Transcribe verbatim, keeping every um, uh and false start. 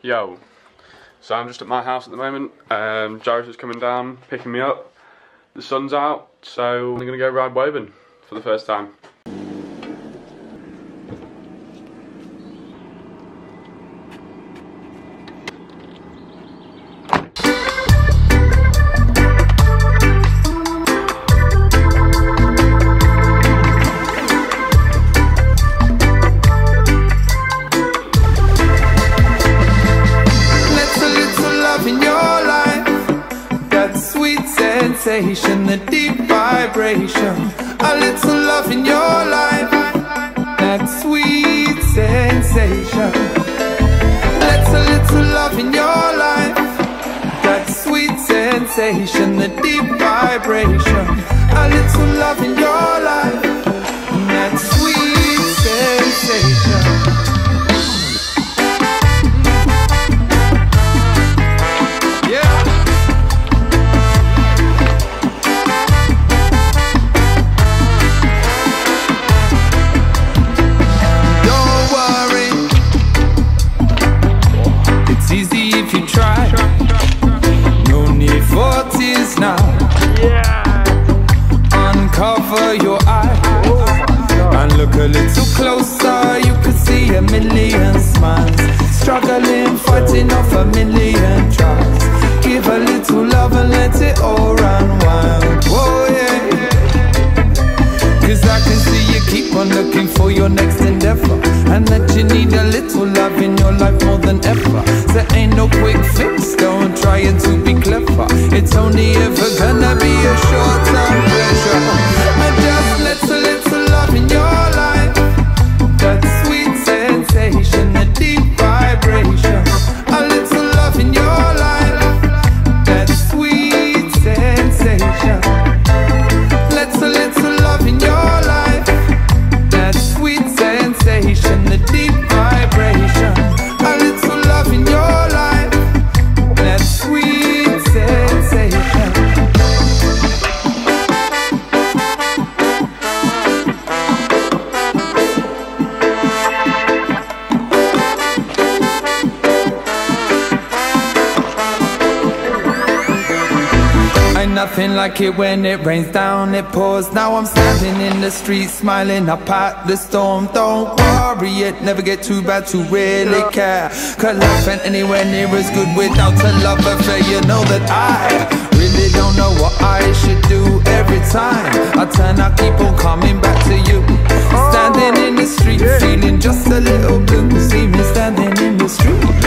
Yo, so I'm just at my house at the moment. Um, Joris is coming down, picking me up. The sun's out, so I'm going to go ride Woburn for the first time. The deep vibration, a little love in your life, that sweet sensation. Let's a little love in your life, that sweet sensation, the deep vibration, a little love in your life, that sweet sensation. Now, yeah. Uncover your eyes, oh, and look a little closer. You could see a million smiles, struggling, fighting off a million trials. Give a little love and let it all run wild. Whoa, yeah. Cause I can see you keep on looking for your next endeavor, and that you need a little love in your life more than ever. There ain't no quick fix, don't try it to be clever. It's only ever gonna be a short-term pleasure. And just let a little love in your life, that sweet sensation, the deep vibration. A little love in your life, that sweet sensation. Let a little love in your life, that sweet sensation, the deep vibration. A little love in your life, that sweet sensation. Ain't nothing like it when it rains down, it pours. Now I'm standing in the street, smiling up at the storm. Don't worry, it never get too bad to really care. Cause life ain't anywhere near as good without a love affair. You know that I really don't know what I should do. Every time I turn, I keep on coming back to you. Standing in the street, feeling just a little blue. See me standing in the street,